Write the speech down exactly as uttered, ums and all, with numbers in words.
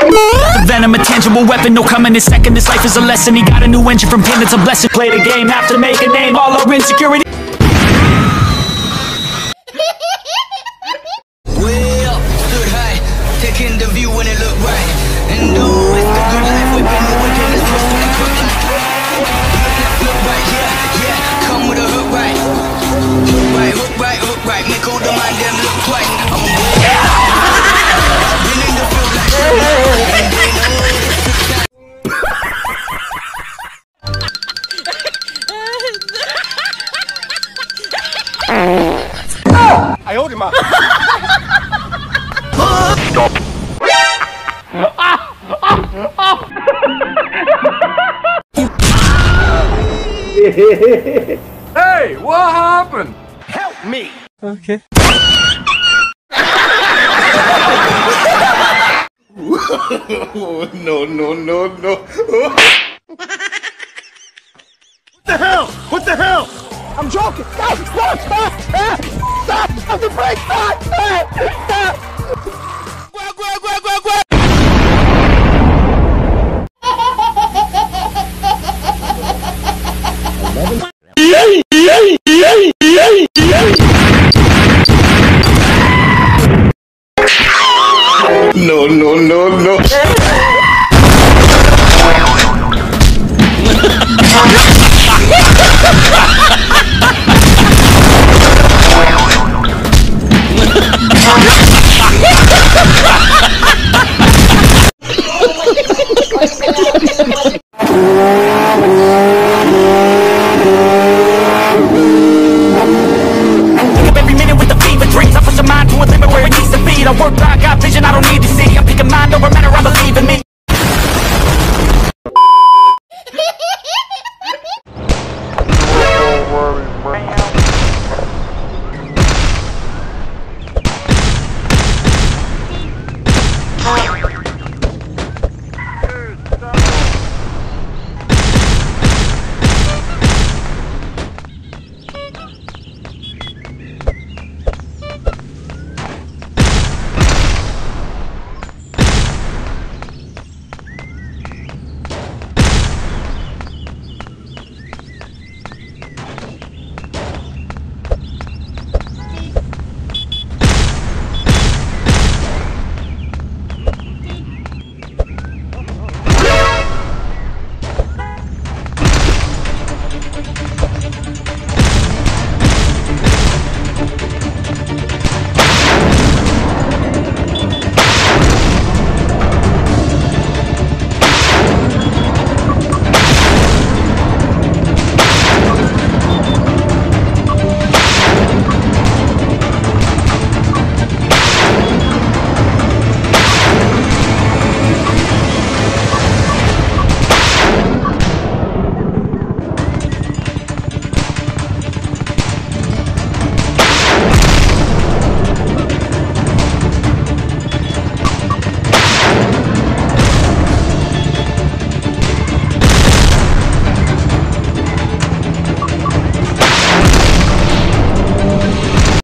The venom, a tangible weapon, no coming in second. This life is a lesson. He got a new engine from pain, it's a blessing. Play the game, have to make a name. All our insecurity. Way up, stood high, taking the view when it looked right. And oh, it's the good life. We've been working this twist to the quick life. Look right, yeah, yeah, come with a hook right. Hook right, hook right, hook right. Make all the mind them look twice. I'm a boy. Been in the field like and they know it's the time. I hold him up. Hey, what happened? Help me. Okay. No, no, no, no. What the hell? What the hell? I'm joking. Stop! Stop! Stop! Stop! Stop! Stop the brake! Stop! Stop! Stop! Grab! Grab! Grab! Grab! Grab! No, no, no, no.